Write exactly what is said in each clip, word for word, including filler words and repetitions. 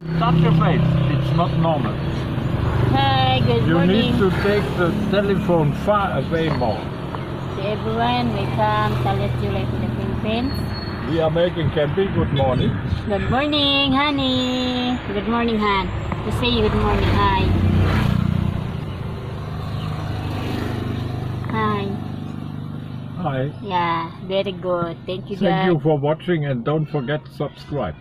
Touch your face. It's not normal. Hi, good You morning need to take the telephone far away more. to everyone. Welcome to Let's You Life in the Philippines. We are making camping. Good morning. Good morning, honey. Good morning, Han. To say good morning, hi. Hi. Hi. Yeah, very good. Thank you, Thank you God. for watching and don't forget to subscribe.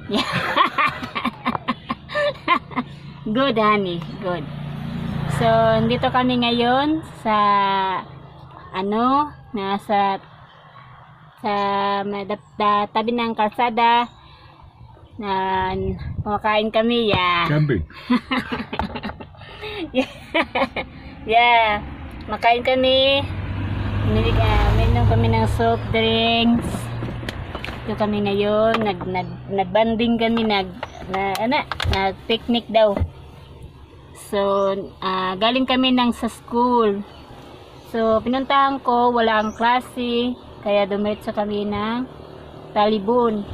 Good, honey. Good. So, dito kami ngayon sa ano, nasa sa madap- da- tabi ng kalsada na kumakain kami, yeah. Camping. Yeah, makain kami. Minig, uh, minom kami ng soft drinks. Ito kami ngayon, nag nag nagbanding kami, nag na ano, nag picnic daw. So, uh, galing kami ng sa school. So, pinuntahan ko, wala ang klase, kaya dumiretso kami ng Talibon.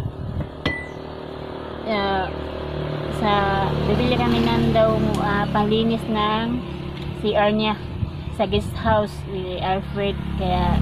Uh, sa bibili kami ng daw uh, panglinis ng C R niya sa guest house ni Alfred. Kaya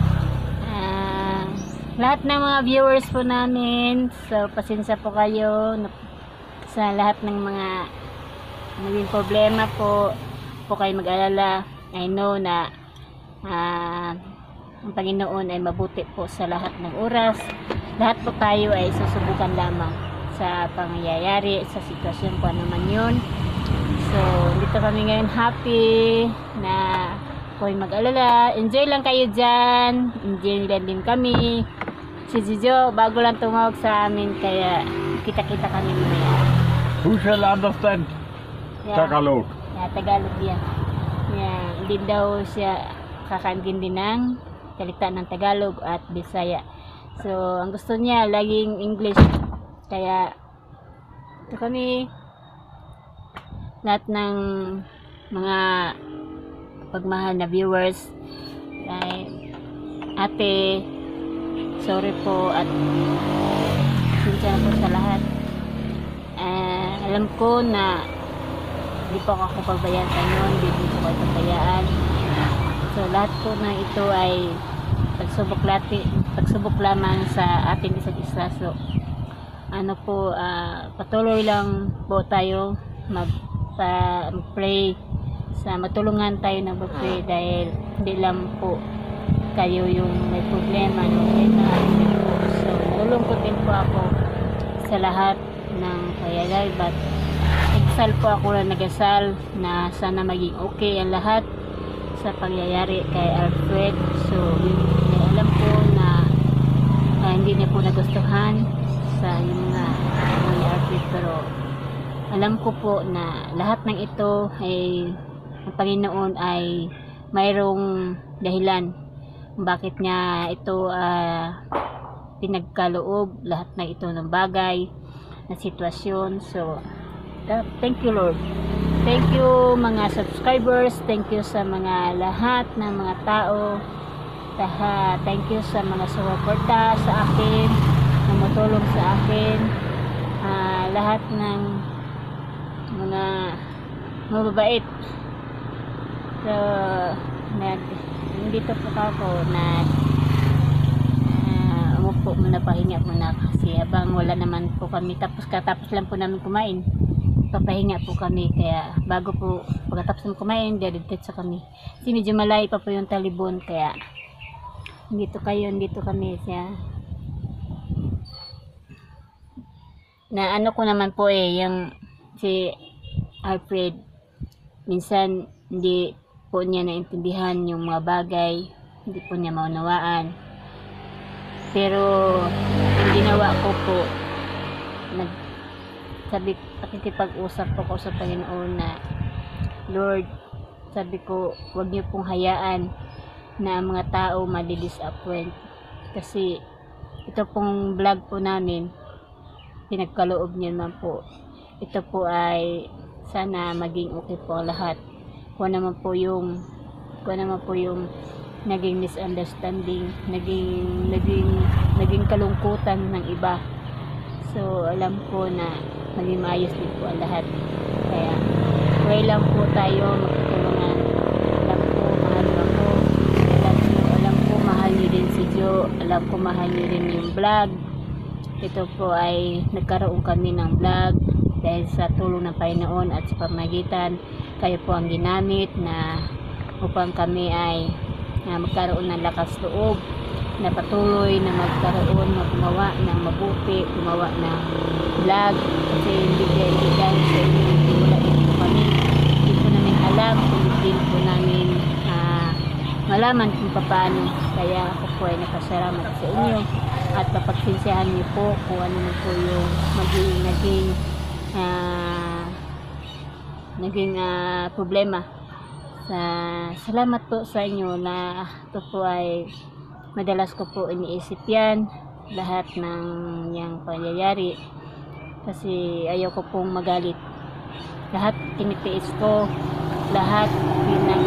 uh, lahat ng mga viewers po namin, so pasensya po kayo sa lahat ng mga naging problema po. Po kayo mag-alala. I know na uh, ang Panginoon ay mabuti po sa lahat ng oras. Lahat po tayo ay susubukan lamang sa pangyayari, sa sitwasyon po naman yun. So, dito kami ngayon, happy na po mag-alala. Enjoy lang kayo dyan. Enjoy lang din kami. Si Jijo, bago lang tumawag sa amin, kaya kita-kita kami mamaya. Who shall understand Yeah. Tagalog? Yeah, Tagalog yan. Yeah, hindi daw siya kakaintindi ng salita ng Tagalog at Bisaya. So, ang gusto niya, laging English. Kaya, ito kami, lahat ng mga pagmahal na viewers, ay, ate, sorry po at sinsya na po sa lahat. Uh, alam ko na hindi po ako pabayaan sa inyo, hindi po kayo pabayaan. So, lahat po na ito ay pagsubok, lati, pagsubok lamang sa ating isa't isa. So, ano po, uh, patuloy lang po tayo mag pa pray sa matulungan tayo na mag-pray dahil hindi lang po kayo yung may problema, no? May po. So, nalulungkot din po ako sa lahat ng kayagay, but nagsal po ako na nagasal na sana maging okay ang lahat sa pangyayari kay Alfred. So, eh, alam ko na uh, hindi niya po nagustuhan sa yung mga uh, ni Alfred, pero alam ko po na lahat ng ito ay ang Panginoon ay mayroong dahilan bakit niya ito uh, pinagkaloob lahat na ito ng bagay na sitwasyon. So uh, thank you Lord, thank you mga subscribers, thank you sa mga lahat ng mga tao, taha, thank you sa mga sumuporta sa akin, tumutulong sa akin, uh, lahat ng mga mababait. So, nag, dito po ako na uh, umupo muna, pahinga muna kasi habang wala naman po kami, tapos katapos lang po namin kumain, papahinga po kami, kaya bago po pagkatapos namin kumain, diretso kami kasi medyo malayo pa po yung Talibon, kaya dito kayo, dito kami siya na ano ko naman po eh, yung si Alfred, minsan hindi po niya naintindihan yung mga bagay, hindi po niya maunawaan, pero ang ginawa ko po, nag sabi, pakikipag-usap po ko sa Panginoon na Lord, sabi ko, huwag niyo pong hayaan na ang mga tao madi-disappoint, kasi ito pong vlog po namin, pinagkaloob niyo naman po, ito po ay sana maging okay po ang lahat. Kung naman po yung kung naman po yung naging misunderstanding, naging naging naging kalungkutan ng iba. So alam ko na maging maayos din po ang lahat. Kaya pray lang po tayo, magtutulungan. Alam ko, mahal mo ako. Alam ko, alam ko, mahal niyo din si Jo. Alam ko, mahal niyo din yung vlog. Ito po ay nagkaroon kami ng vlog dahil sa tulong ng Panginoon at sa pamagitan kayo po ang ginamit na upang kami ay na magkaroon ng lakas loob na patuloy na magkaroon, gumawa ng mabuti, gumawa ng vlog kasi hindi dahil hindi dahil sa inyo, hindi wala din po kami, hindi po namin alam kung hindi po namin uh, malaman kung paano. Kaya ako po ay nakasalamat sa inyo at papagsinsihan niyo po kung ano na po yung maging naging uh, naging uh, problema. Sa, salamat po sa inyo na ito po ay madalas ko po iniisip yan, lahat ng yang pangyayari kasi ayaw ko pong magalit. Lahat tinitiis ko, lahat pinag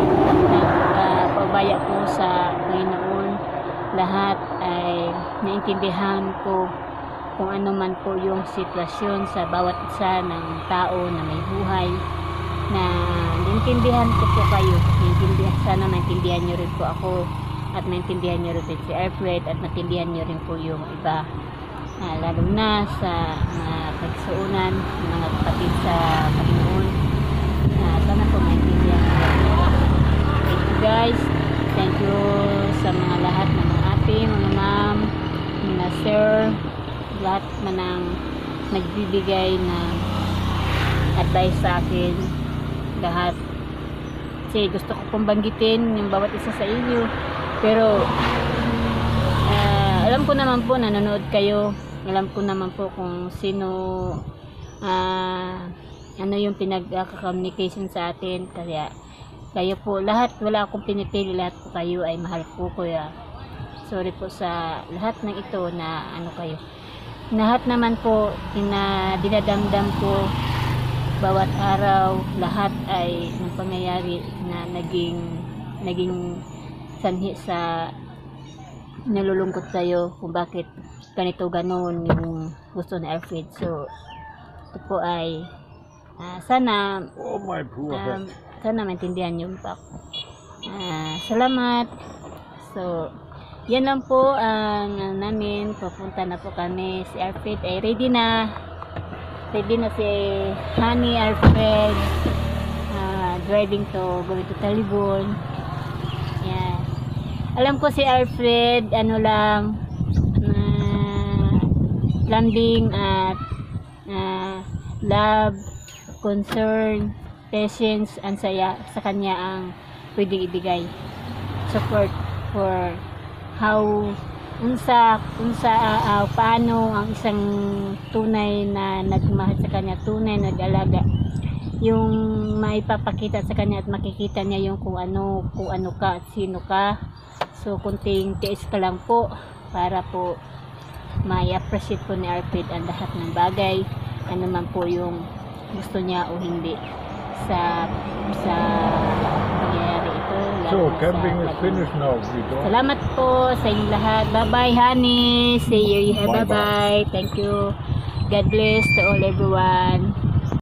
uh, pabaya ko sa Panginoon, lahat ay naintindihan ko kung ano man po yung sitwasyon sa bawat isa ng tao na may buhay, na naintindihan ko po kayo, naintindihan, sana naintindihan nyo rin po ako at naintindihan nyo rin si Alfred at naintindihan nyo rin po yung iba, uh, lalo na sa mga pagsuunan ng mga kapatid sa Panginoon. Uh, sana po maintindihan nyo. Thank you guys, thank you sa mga lahat ng mga ate, mga ma'am, mga sir, lahat man ang nagbibigay ng advice sa akin, lahat. Kasi gusto ko pong banggitin yung bawat isa sa inyo, pero uh, alam ko naman po nanonood kayo, alam ko naman po kung sino uh, ano yung pinag-communication sa atin, kaya kayo po lahat, wala akong pinipili, lahat po kayo ay mahal po ko. Kaya sorry po sa lahat ng ito na ano kayo, lahat naman po na dinadamdam ko bawat araw, lahat ay ng pangyayari na naging naging sanhi sa nalulungkot kayo kung bakit ganito ganon yung gusto ni Alfred. So ito po ay uh, sana Oh my poor um, head. sana maintindihan nyo pa ako. Uh, salamat. So yan lang po ang uh, namin, papunta na po kami. Si Alfred ay ready na. Ready na si Honey Alfred, uh, driving to going to Talibon. Yeah. Alam ko si Alfred ano lang, uh, lambing at uh, love, concern, patience, and saya sa kanya ang pwedeng ibigay. Support for how unsa unsa uh, uh, paano ang isang tunay na nagmahal sa kanya, tunay nag-alaga, yung maipapakita sa kanya at makikita niya yung kung ano kung ano ka at sino ka. So kunting tiis ka lang po para po mai-appreciate po ni Alfred ang lahat ng bagay, ano man po yung gusto niya o hindi sa sa pangyayari ito. So, camping is finished now. We don't. Salamat po sa inyong lahat. Bye-bye, honey. See you here. Bye-bye. Bye-bye. Thank you. God bless to all everyone.